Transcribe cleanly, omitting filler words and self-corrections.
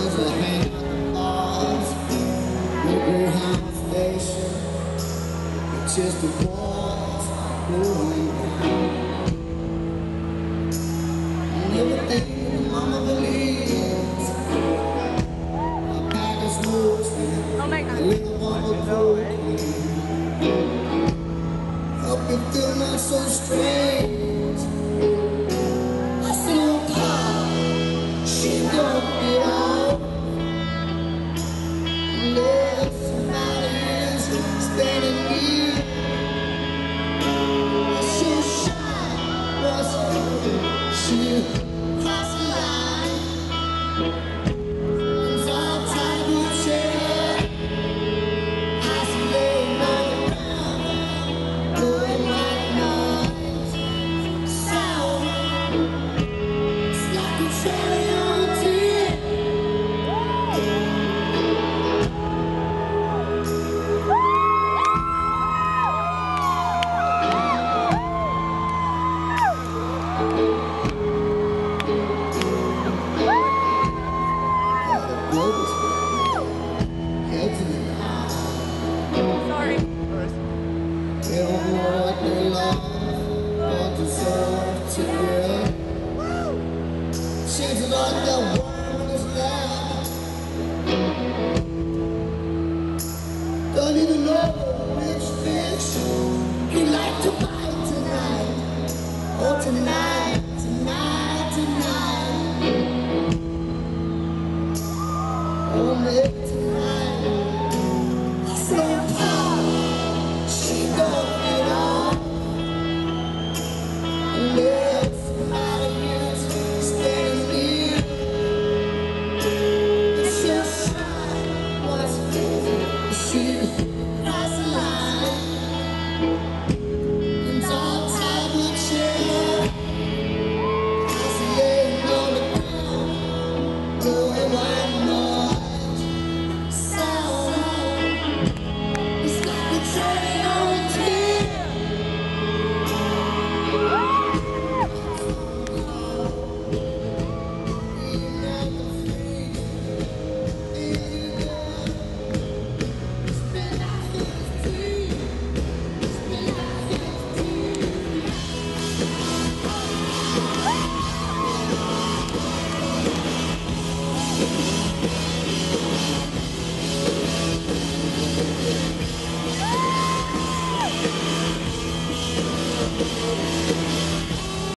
There's a hand on the Greyhound station. It's just the boys going down. And everything mama believes, a pack of smokes and a little one will go. Help me feel not so strange. I said, oh, Pa, she don't get out. Unless somebody is standing near. She's shy, but she crossed the line. And so I'm tired of the chair. I see laying on the ground, blowing white noise. Sound, it's like a cherry on a tin. Sorry. They don't know what they love or deserve to get. Chances are that worm is left. Don't even know which fish he like to bite tonight or tonight.